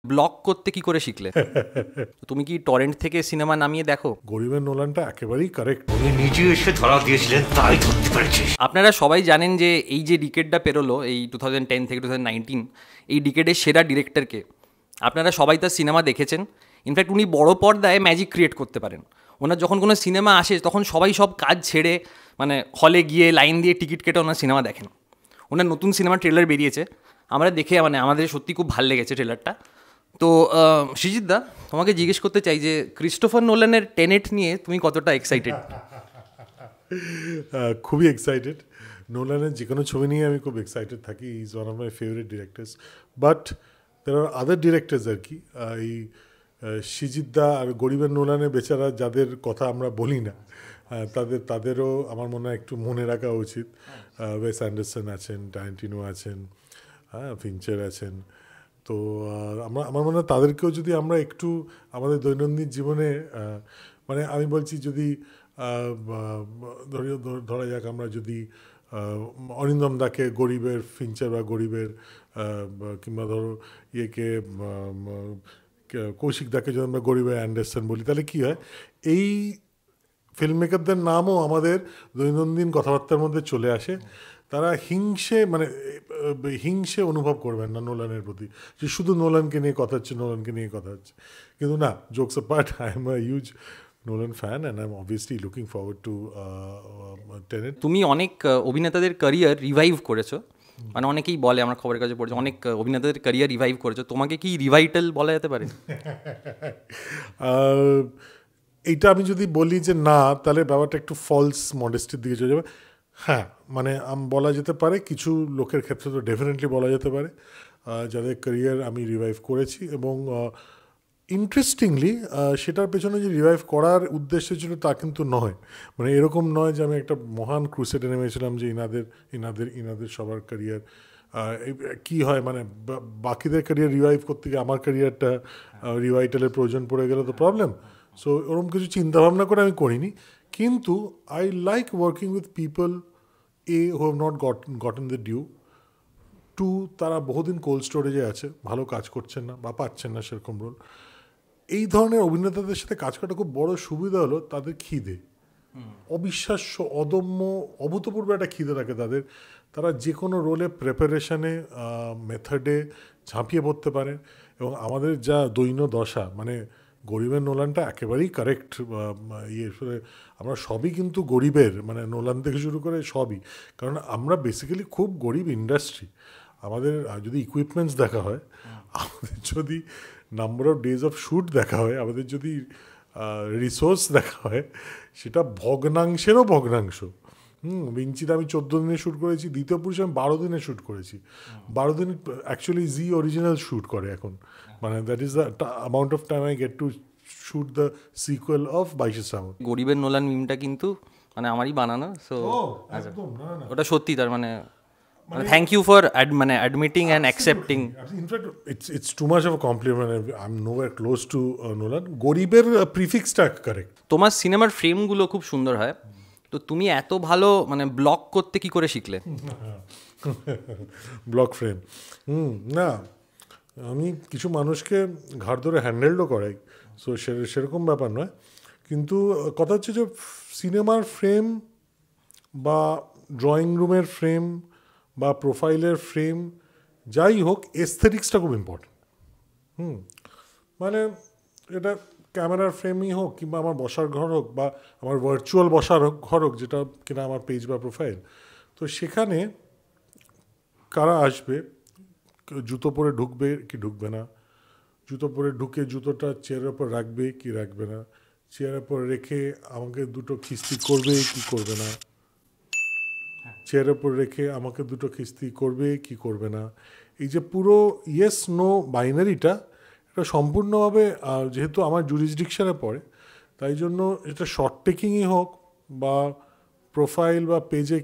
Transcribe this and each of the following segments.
Block করতে কি করে শিখলে? তুমি কি টরেন্ট থেকে সিনেমা নামিয়ে দেখো? গরিবের নোলানটা একেবারেই কারেক্ট। উনি নিজে এসে ধরা দিয়েছিলেন, তাই ধরতে পেরেছি। আপনারা সবাই জানেন যে এই যে ডিকেডটা পেরোলো, এই 2010 থেকে 2019, এই ডিকেডের সেরা ডিরেক্টরকে। আপনারা সবাই তার সিনেমা দেখেছেন। ইনফ্যাক্ট উনি বড় পর্দায় ম্যাজিক ক্রিয়েট করতে পারেন। ওনার যখন কোনো সিনেমা আসে তখন সবাই সব কাজ ছেড়ে মানে হলে গিয়ে লাইন দিয়ে টিকিট কেটে ওনার সিনেমা দেখেন। ওনার নতুন সিনেমা ট্রেলার বেরিয়েছে, আমরা দেখে মানে আমাদের সত্যি খুব ভালো লেগেছে ট্রেলারটা। তো সৃজিত দা, তোমাকে জিজ্ঞেস করতে চাই যে ক্রিস্টোফার নোলানের টেনেট নিয়ে তুমি কতটা এক্সাইটেড? খুবই এক্সাইটেড। নোলানের যে কোনো ছবি নিয়ে আমি খুব এক্সাইটেড থাকি। Is one of my favourite directors. But there are other directors আর কি, এই সৃজিত দা আর গরিবের নোলানের বেচারা যাদের কথা আমরা বলি না, তাদেরও আমার মনে হয় একটু মনে রাখা উচিত। ওয়েস অ্যান্ডারসন আছেন, ট্যারান্টিনো আছেন, ফিঞ্চার আছেন। তো আমার মনে হয় তাদেরকেও যদি আমরা একটু আমাদের দৈনন্দিন জীবনে, মানে আমি বলছি যদি ধরা যাক আমরা যদি অরিন্দম দাকে গরিবের ফিঞ্চার বা গরিবের, কিংবা ধরো ইয়েকে কৌশিক দাকে যদি আমরা গরিবের অ্যান্ডারসন বলি, তাহলে কী হয়, এই ফিল্ম মেকারদের নামও আমাদের দৈনন্দিন কথাবার্তার মধ্যে চলে আসে। তারা হিংসে অনুভব করবেন না নোলানের প্রতি, যে শুধু নোলানকে নিয়ে কথা হচ্ছে, নোলানকে নিয়ে কথা হচ্ছে। কিন্তু না, jokes apart, I am a huge Nolan fan and I am obviously looking forward to Tenet. তুমি অনেক অভিনেতাদের ক্যারিয়ার রিভাইভ করেছো, মানে অনেকেই বলে, আমরা খবরের কাছে পড়ছি, অনেক অভিনেতাদের ক্যারিয়ার রিভাইভ করেছো। তোমাকে কি রিভাইটাল বলা যেতে পারে? এইটা আমি যদি বলি যে না, তাহলে ব্যাপারটা একটু ফলস মডেস্টির দিকে চলে যাবে। হ্যাঁ, মানে বলা যেতে পারে, কিছু লোকের ক্ষেত্রে তো ডেফিনেটলি বলা যেতে পারে যাদের ক্যারিয়ার আমি রিভাইভ করেছি। এবং ইন্টারেস্টিংলি সেটার পেছনে যে রিভাইভ করার উদ্দেশ্য ছিল তা কিন্তু নয়। মানে এরকম নয় যে আমি একটা মহান ক্রুসেডে নেমেছিলাম যে ইনাদের সবার ক্যারিয়ার কী হয়, মানে বাকিদের ক্যারিয়ার রিভাইভ করতে গিয়ে আমার ক্যারিয়ারটা রিভাইটালের প্রয়োজন পড়ে গেলে তো প্রবলেম। সো ওরকম কিছু চিন্তাভাবনা করে আমি করিনি। কিন্তু I like working with people who have not gotten the due, to তারা বহুদিন কোল্ড স্টোরেজে আছে, ভালো কাজ করছেন না বা পাচ্ছেন না সেরকম রোল। এই ধরনের অভিনেতাদের সাথে কাজ করাটা খুব বড় সুবিধা হলো, তাদের খিদে অবিশ্বাস্য, অদম্য, অভূতপূর্ব একটা খিদে থাকে তাদের। তারা যে কোনো রোলে প্রিপারেশনে, মেথডে ঝাঁপিয়ে পড়তে পারে। এবং আমাদের যা দৈন্য দশা, মানে গরিবের নোলানটা একেবারেই কারেক্ট। আমরা সবই কিন্তু গরিবের, মানে নোলান থেকে শুরু করে সবই, কারণ আমরা বেসিক্যালি খুব গরিব ইন্ডাস্ট্রি। আমাদের যদি ইকুইপমেন্টস দেখা হয়, আমাদের যদি number of days of shoot দেখা হয়, আমাদের যদি রিসোর্স দেখা হয়, সেটা ভগ্নাংশেরও ভগ্নাংশ। বিঞ্চিতে আমি 14 দিনে শ্যুট করেছি, দ্বিতীয় পুরুষে আমি 12 দিনে শ্যুট করেছি। 12 দিন অ্যাকচুয়ালি জি অরিজিনাল শ্যুট করে এখন, মানে that is the amount of time I get to shoot the sequel of Baishe Srabon. গরিবের নোলান মিমটা কিন্তু মানে আমারই বানানো, সো ওটা সত্যি। তার মানে থ্যাংক ইউ ফর মানে admitting and accepting. In fact it's too much of a compliment. I am nowhere close to Nolan. গরিবের প্রিফিক্সটা কারেক্ট। তোমার সিনেমার ফ্রেমগুলো খুব সুন্দর হয়, তো তুমি এত ভালো মানে ব্লক করতে কি করে শিখলে? ব্লক ফ্রেম, না, আমি কিছু মানুষকে ঘাড় ধরে হ্যান্ডেলও করাই, সো সেরকম ব্যাপার নয়। কিন্তু কথা হচ্ছে যে সিনেমার ফ্রেম বা ড্রয়িং রুমের ফ্রেম বা প্রোফাইলের ফ্রেম যাই হোক, এস্থেটিক্সটা খুব ইম্পর্টেন্ট। মানে এটা ক্যামেরার ফ্রেমই হোক, কিংবা আমার বসার ঘর হোক, বা আমার ভার্চুয়াল বসার ঘর হোক, যেটা কিনা আমার পেজ বা প্রোফাইল, তো সেখানে কারা আসবে, জুতো পরে ঢুকবে কি ঢুকবে না, জুতো পরে ঢুকে জুতোটা চেয়ারের ওপর রাখবে কি রাখবে না, চেয়ারের ওপর রেখে আমাকে দুটো খিস্তি করবে কি করবে না, চেয়ারের ওপর রেখে আমাকে দুটো খিস্তি করবে কি করবে না, এই যে পুরো ইয়েস নো বাইনারিটা, এটা সম্পূর্ণভাবে যেহেতু আমার জুরিসডিকশনে পড়ে, তাই জন্য এটা শর্ট টেকিংই হোক বা প্রোফাইল বা পেজে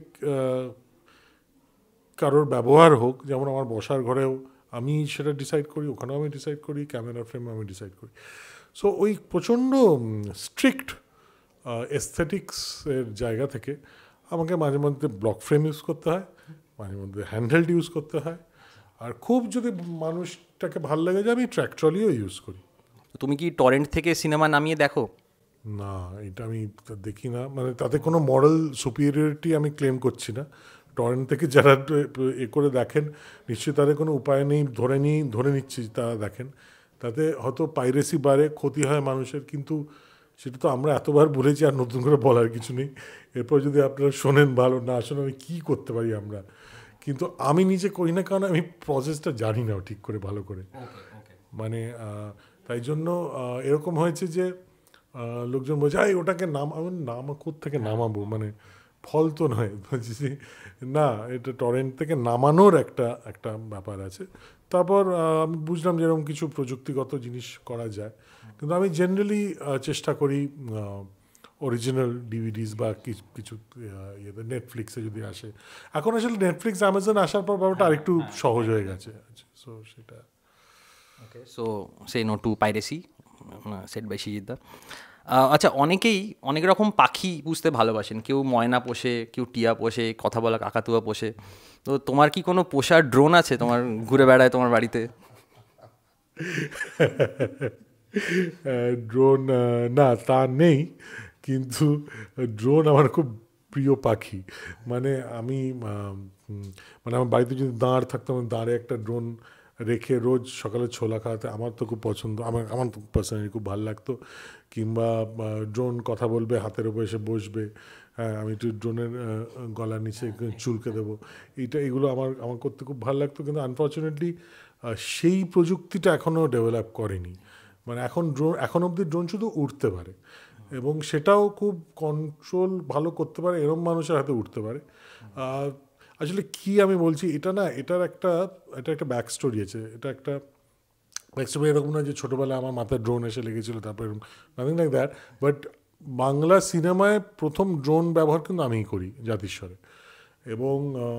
কারোর ব্যবহার হোক, যেমন আমার বসার ঘরেও আমি সেটা ডিসাইড করি, ওখানেও আমি ডিসাইড করি, ক্যামেরা ফ্রেমও আমি ডিসাইড করি। সো ওই প্রচণ্ড স্ট্রিক্ট এস্থেটিক্সের জায়গা থেকে আমাকে মাঝে মধ্যে ব্লক ফ্রেম ইউজ করতে হয়, মাঝে মধ্যে হ্যান্ডহেল্ড ইউজ করতে হয়। আর খুব যদি মানুষ ট্র্যাকটাকে ভালো লেগে যায় আমি ট্র্যাক ট্রলিও ইউজ করি। তুমি কি টরেন্ট থেকে সিনেমা নামিয়ে দেখো? না, এটা আমি দেখি না, মানে তাতে কোনো মরাল সুপিরিয়রিটি আমি ক্লেম করছি না। টরেন্ট থেকে যারা করে দেখেন নিশ্চয়ই তাদের কোনো উপায় নেই, ধরে নিচ্ছি তারা দেখেন, তাতে হয়তো পাইরেসি বাড়ে, ক্ষতি হয় মানুষের, কিন্তু সেটা তো আমরা এতবার বলেছি আর নতুন করে বলার কিছু নেই। এরপর যদি আপনারা শোনেন ভালো, না শোনেন আমি কী করতে পারি আমরা, কিন্তু আমি নিজে করি না, কারণ আমি প্রসেসটা জানি না ঠিক করে ভালো করে। মানে তাই জন্য এরকম হয়েছে যে লোকজন বলছে ওটাকে নাম কোত্থেকে নামাবো, মানে ফল তো নয়, বলছি না এটা টরেন্ট থেকে নামানোর একটা ব্যাপার আছে। তারপর আমি বুঝলাম যে এরকম কিছু প্রযুক্তিগত জিনিস করা যায়, কিন্তু আমি জেনারেলি চেষ্টা করি অরিজিনাল ডিভিডিস বা কিছু ইয়েতে নেটফ্লিক্সে যদি আসে। এখন আসলে নেটফ্লিক্স অ্যামাজন আসার পর ব্যাপারটা আরেকটু সহজ হয়ে গেছে। সো সেটা so say no to piracy set by সৃজিতদা। আচ্ছা, অনেকেই অনেক রকম পাখি পুষতে ভালোবাসেন, কেউ ময়না পোষে, কেউ টিয়া পোষে, কথা বলা কাকাতুয়া পোষে। তো তোমার কি কোনো পোষার ড্রোন আছে তোমার ঘুরে বেড়ায় তোমার বাড়িতে? ড্রোন না তা নেই, কিন্তু ড্রোন আমার খুব প্রিয় পাখি। মানে আমি মানে আমার বাড়িতে যদি দাঁড় থাকতো, আমি দাঁড়ে একটা ড্রোন রেখে রোজ সকালে ছোলা খাওয়াতে আমার তো খুব পছন্দ, আমার তো পার্সোনালি খুব ভালো লাগতো। কিংবা ড্রোন কথা বলবে, হাতের উপর এসে বসবে, হ্যাঁ আমি একটু ড্রোনের গলার নিচে চুলকে দেবো, এগুলো আমার করতে খুব ভালো লাগতো। কিন্তু আনফর্চুনেটলি সেই প্রযুক্তিটা এখনও ডেভেলপ করেনি। মানে এখন অবধি ড্রোন শুধু উঠতে পারে, এবং সেটাও খুব কন্ট্রোল ভালো করতে পারে এরম মানুষের হাতে উঠতে পারে। আসলে কি আমি বলছি, এটার একটা ব্যাক স্টোরি আছে। এটা একটা ব্যাক স্টোরি এরকম না যে ছোটোবেলায় আমার মাথায় ড্রোন এসে লেগেছিলো তারপর এরকম, nothing like that. But Bangla সিনেমায় প্রথম ড্রোন ব্যবহার কিন্তু আমিই করি জাতিস্বরে, এবং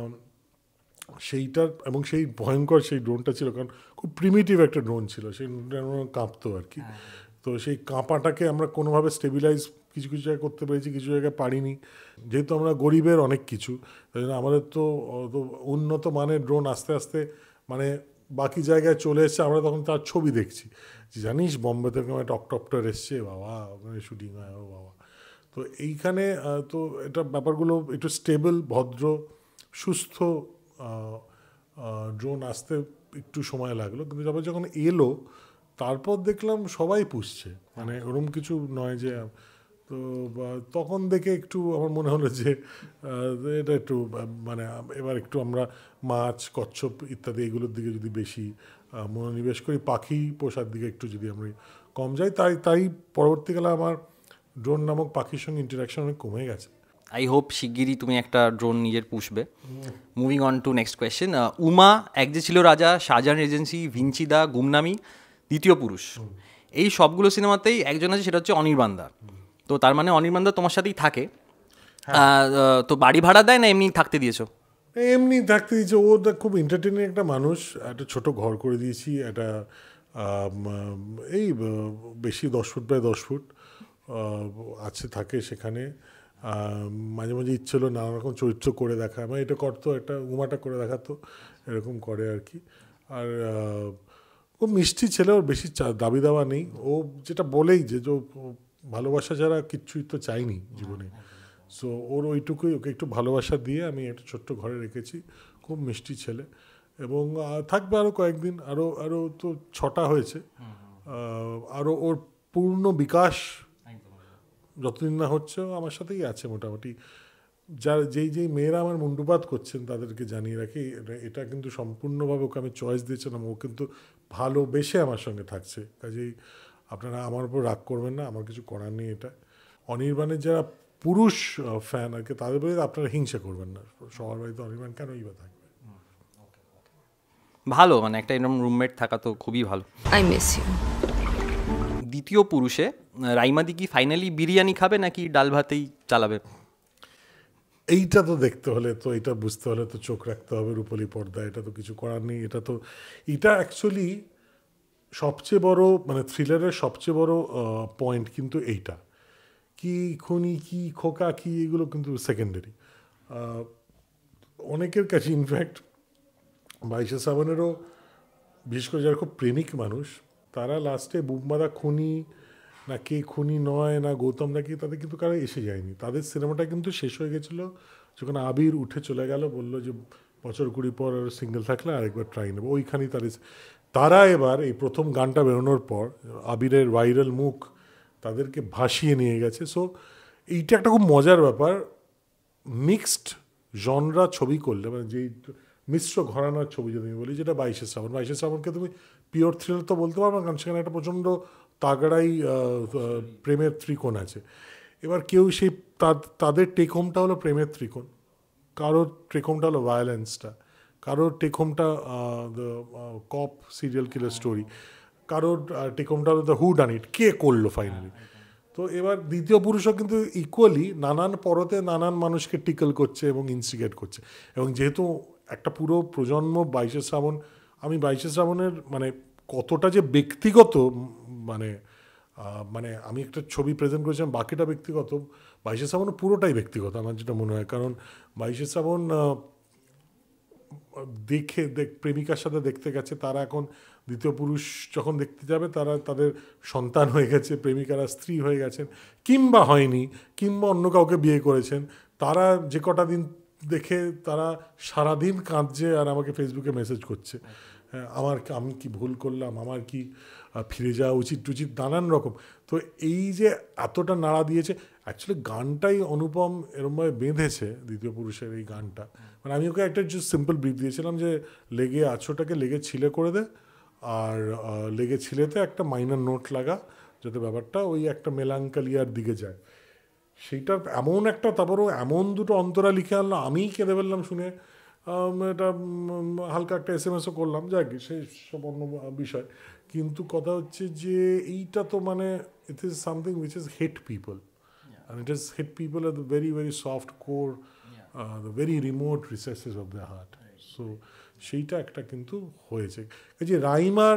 সেই ভয়ঙ্কর সেই ড্রোনটা ছিল, কারণ খুব প্রিমিটিভ একটা ড্রোন ছিল, সেই কাঁপতো আর কি। তো সেই কাঁপাটাকে আমরা কোনোভাবে স্টেবিলাইজ কিছু কিছু জায়গায় করতে পেরেছি, কিছু জায়গায় পারিনি। যেহেতু আমরা গরিবের অনেক কিছু, তাই জন্য আমাদের তো উন্নত মানের ড্রোন আস্তে আস্তে মানে বাকি জায়গায় চলে এসছে, আমরা তখন তার ছবি দেখছি, জানিস বম্বে থেকে একটা অক্টোপ্টার এসছে, বাবা ওখানে শুটিং হয়, ও বাবা। তো এইখানে তো এটা ব্যাপারগুলো একটু স্টেবল, ভদ্র, সুস্থ ড্রোন আসতে একটু সময় লাগলো, কিন্তু তারপর যখন এলো তারপর দেখলাম সবাই পুষছে, মানে ওরকম কিছু নয় যে। তো তখন দেখে একটু আমার মনে হলো যে এটা একটু মানে এবার একটু আমরা মাছ, কচ্ছপ ইত্যাদি এগুলোর দিকে যদি বেশি মনোনিবেশ করি, পাখি পোষার দিকে একটু যদি আমরা কম যাই, তাই পরবর্তীকালে আমার ড্রোন নামক পাখির সঙ্গে ইন্টারাকশন অনেক কমে গেছে। আই হোপ শিগগিরই তুমি একটা ড্রোন নিজের পুষবে। Moving on to next question. Uma, এক যে ছিল রাজা, শাহজাহান এজেন্সি, ভিঞ্চিদা, গুমনামি, দ্বিতীয় পুরুষ, এই সবগুলো সিনেমাতেই একজন আছে, সেটা হচ্ছে অনির্বাণ দা। তো তার মানে অনির্বাণ দা তোমার সাথেই থাকে। তো বাড়ি ভাড়া দেয় না এমনি থাকতে দিয়েছো? এমনি থাকতে দিয়েছে, ও খুব এন্টারটেনিং একটা মানুষ। একটা ছোট ঘর করে দিয়েছি, একটা এই বেশি 10 ফুট বাই 10 ফুট আছে, থাকে সেখানে। মাঝে মাঝে ইচ্ছে হলো নানা রকম চরিত্র করে দেখা, মানে এটা করতো, একটা উমাটা করে দেখাতো, এরকম করে আর কি। আর খুব মিষ্টি ছেলে, ওর বেশি দাবি দাওয়া নেই, ও যেটা বলেই যে ভালোবাসা ছাড়া কিচ্ছুই তো চাইনি জীবনে। সো ওর ওইটুকুই, ওকে একটু ভালোবাসা দিয়ে আমি একটা ছোট্ট ঘরে রেখেছি। খুব মিষ্টি ছেলে, এবং থাকবে আরও কয়েকদিন, আরও তো 6টা হয়েছে, আরও ওর পূর্ণ বিকাশ যতদিন না হচ্ছে আমার সাথেই আছে মোটামুটি। যেই মেয়েরা আমার মুন্ডুপাত করছেন তাদেরকে জানিয়ে রাখি, এটা কিন্তু সম্পূর্ণভাবে ওকে আমি চয়েস দিয়েছিলাম, ও কিন্তু ভালোবেসে আমার সঙ্গে থাকছে। কাজেই আপনারা আমার উপর রাগ করবেন না, আমার কিছু করার নেই। এটা অনির্বাণের যারা পুরুষ ফ্যান আর কি, তাদের বাড়িতে আপনারা হিংসা করবেন না, সবার বাড়িতে অনির্বাণ কেনই বা থাকবে। ভালো, মানে একটা এরকম রুমমেট থাকা তো খুবই ভালো। I miss you. দ্বিতীয় পুরুষে রাইমাদি কি ফাইনালি বিরিয়ানি খাবে নাকি ডাল ভাতেই চালাবে? এইটা তো দেখতে হলে তো, এটা বুঝতে হলে তো চোখ রাখতে হবে রূপলী পর্দা, এটা তো কিছু করার নেই। এটা অ্যাকচুয়ালি সবচেয়ে বড়, মানে থ্রিলারের সবচেয়ে বড় পয়েন্ট কিন্তু এইটা, কি খুনি কি খোকা কি এগুলো কিন্তু সেকেন্ডারি। অনেকের কাছে ইনফ্যাক্ট বাইশে শ্রাবণেরও বিশেষ করে যারা খুব প্রেমিক মানুষ, তারা লাস্টে বুমবাদা খুনি না কে খুনি নয় না গৌতম নাকি, তাদের কিন্তু কারো এসে যায়নি। তাদের সিনেমাটা কিন্তু শেষ হয়ে গেছিলো যখন আবির উঠে চলে গেল, বললো যে বছর 20 পর সিঙ্গেল থাকলে আরেকবার ট্রাই নেবো, ওইখানেই তারা এবার এই প্রথম গানটা বেরোনোর পর আবিরের ভাইরাল মুখ তাদেরকে ভাসিয়ে নিয়ে গেছে। সো এইটা একটা খুব মজার ব্যাপার, মিক্সড জনরা ছবি করলে, মানে যেই মিশ্র ঘরানার ছবি যদি আমি বলি, যেটা বাইশে শ্রাবণ। বাইশে শ্রাবণকে তুমি পিওর থ্রিলার তো বলতে পারবে না, কারণ সেখানে একটা প্রচণ্ড তাগড়াই প্রেমের ত্রিকোণ আছে। এবার কেউ সেই তাদের টেক হোমটা হলো প্রেমের ত্রিকোণ, কারোর টেক হোমটা হলো ভায়োলেন্সটা, কারোর টেক হোমটা the cop serial killer story, কারোর টেক হোমটা হলো দ্য হু ডান ইট, কে করলো ফাইনালি। তো এবার দ্বিতীয় পুরুষও কিন্তু ইকুয়ালি নানান পরতে নানান মানুষকে টিকল করছে এবং ইনস্টিগেট করছে। এবং যেহেতু একটা পুরো প্রজন্ম বাইশে শ্রাবণ, আমি বাইশে শ্রাবণের মানে কতটা যে ব্যক্তিগত, মানে মানে আমি একটা ছবি প্রেজেন্ট করেছিলাম, বাকিটা ব্যক্তিগত, বাইশে শ্রাবণ পুরোটাই ব্যক্তিগত আমার যেটা মনে হয়। কারণ বাইশে শ্রাবণ প্রেমিকার সাথে দেখতে গেছে, তারা এখন দ্বিতীয় পুরুষ যখন দেখতে যাবে তারা তাদের সন্তান হয়ে গেছে, প্রেমিকারা স্ত্রী হয়ে গেছেন, কিংবা হয়নি, কিংবা অন্য কাউকে বিয়ে করেছেন। তারা যে কটা দিন দেখে তারা সারাদিন কাঁদছে আর আমাকে ফেসবুকে মেসেজ করছে, হ্যাঁ আমি কি ভুল করলাম, আমার কি ফিরে যাওয়া উচিত টুচিত, নানান রকম। তো এই যে এতটা নাড়া দিয়েছে, অ্যাকচুয়ালি গানটাই অনুপম এরমভাবে বেঁধেছে দ্বিতীয় পুরুষের এই গানটা। মানে আমি ওকে একটা জাস্ট সিম্পল ব্রিফ দিয়েছিলাম যে লেগে আছোটাকে লেগে ছিলে করে দে, আর লেগে ছিলেতে একটা মাইনর নোট লাগা, যাতে ব্যাপারটা ওই একটা মেলাঙ্কালিয়ার দিকে যায়। সেইটার এমন একটা, তারপরও এমন দুটো অন্তরা লিখে আনলো, আমিই কেঁদে ফেললাম শুনে। এটা হালকা একটা SMS ও করলাম, যাক সেই সব অন্য বিষয়। কিন্তু কথা হচ্ছে যে এইটা তো মানে it is something which is hit people, and it has hit people at the very very soft core, the very remote recesses of their heart. So সেইটা একটা কিন্তু হয়েছে। এই যে রাইমার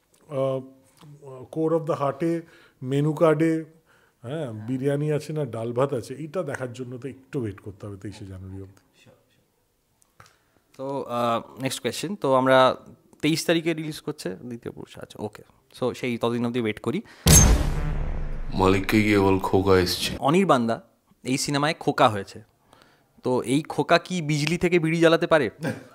কোর অফ দ্য হার্টে মেনু কার্ডে হ্যাঁ বিরিয়ানি আছে না ডাল ভাত আছে, এইটা দেখার জন্য তো একটু ওয়েট করতে হবে 23শে জানুয়ারি অবধি। তো নেক্সট কোয়েশ্চেন, তো আমরা 23 তারিখে রিলিজ করছে দ্বিতীয় পুরুষ, আচ্ছা ওকে। সো সেই ততদিন অবধি ওয়েট করি। মালিককে গিয়ে বল খোকা এসছে। অনির্বাণদা এই সিনেমায় খোকা হয়েছে, তো এই খোকা কি বিজলি থেকে বিড়ি জ্বালাতে পারে?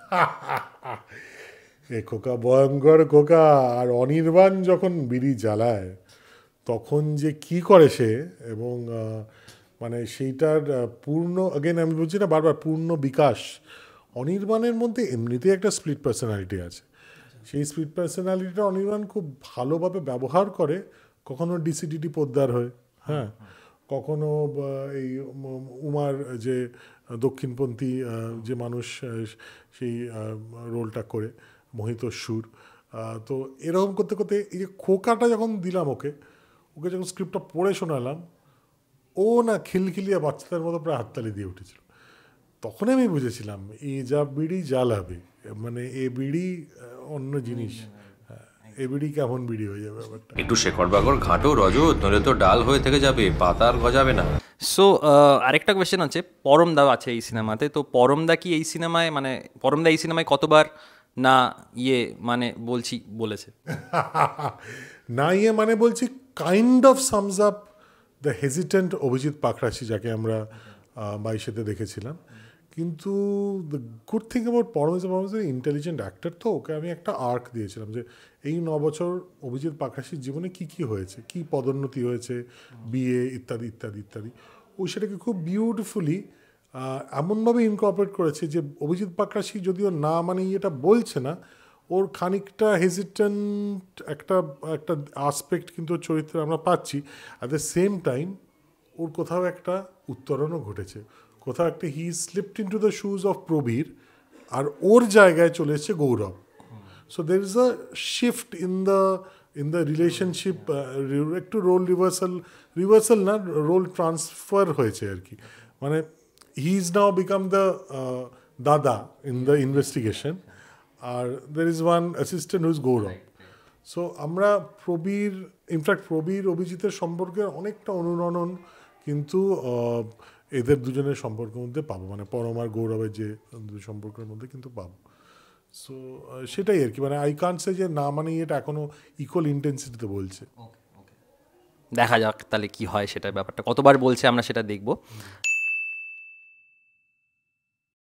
এ খোকা ভয়ঙ্কর খোকা। আর অনির্বাণ যখন বিড়ি জ্বালায় তখন যে কি করে সে, এবং মানে সেইটার পূর্ণ, আগেন আমি বলছি না বারবার, পূর্ণ বিকাশ অনির্বাণের মধ্যে। এমনিতেই একটা স্প্লিট পার্সোনালিটি আছে, সেই স্প্লিট পার্সোনালিটিটা অনির্বাণ খুব ভালোভাবে ব্যবহার করে, কখনো ডিসিডিটি পোদ্দার হয়ে, হ্যাঁ, কখনো এই উমার যে দক্ষিণপন্থী যে মানুষ সেই রোলটা করে মোহিত সুর। তো এরকম করতে করতে এই যে খোকাটা যখন দিলাম ওকে যখন স্ক্রিপ্টটা পড়ে শোনালাম, ও না খিলখিলিয়া বাচ্চাদের মতো প্রায় হাততালি দিয়ে উঠেছিল। তখন আমি বুঝেছিলাম এই যা বিড়ি জ্বালাবে, মানে এ বিড়ি অন্য জিনিস, এ বিড়ি কেমন বিড়ি হয়ে যাবে ব্যাপারটা। একটু শেকড় বাকড় ঘাটো রজত, নইলে তো ডাল হয়ে থেকে যাবে, পাতা আর গজাবে না। সো আরেকটা কোয়েশ্চেন আছে, পরমদা আছে এই সিনেমাতে, তো পরমদা কি এই সিনেমায়, মানে পরমদা এই সিনেমায় কতবার না মানে বলেছে? না মানে বলছি kind of sums up the hesitant Abhijit Pakrashi, যাকে আমরা 22-তে দেখেছিলাম। কিন্তু the good thing about Param is intelligent actor, তো ওকে আমি একটা আর্ক দিয়েছিলাম যে এই 9 বছর অভিজিৎ পাকরাশির জীবনে কি কি হয়েছে, কি পদোন্নতি হয়েছে, বিয়ে ইত্যাদি ইত্যাদি ইত্যাদি। ও সেটাকে খুব বিউটিফুলি এমনভাবে ইনকর্পোরেট করেছে যে অভিজিৎ পাকরাশি যদিও না মানে এটা বলছে না, ওর খানিকটা হেজিটেন্ট একটা একটা আসপেক্ট কিন্তু চরিত্রে আমরা পাচ্ছি। অ্যাট দ্য সেম টাইম ওর কোথাও একটা উত্তরণও ঘটেছে, কোথাও একটা he slipped into the shoes of Prabir, আর ওর জায়গায় চলে এসছে Gourab. So there is a shift in the relationship, একটু রোল রিভার্সাল না, রোল ট্রান্সফার হয়েছে আর কি। মানে he is now become the dada in the investigation, আর there is one assistant whose Gourab. So আমরা ইনফ্যাক্ট প্রবীর অভিজিতের সম্পর্কের অনেকটা অনুরণন কিন্তু এদের দুজনের সম্পর্কের মধ্যে পাবো, মানে পরম আর গৌরবের যে সম্পর্কের মধ্যে কিন্তু পাবো। সো সেটাই আর কি, মানে আই কান্ট সে যে না, মানে এটা এখনো ইকুয়াল ইন্টেন্সিটিতে বলছে। দেখা যাক তাহলে কি হয়, সেটার ব্যাপারটা কতবার বলছে আমরা সেটা দেখবো।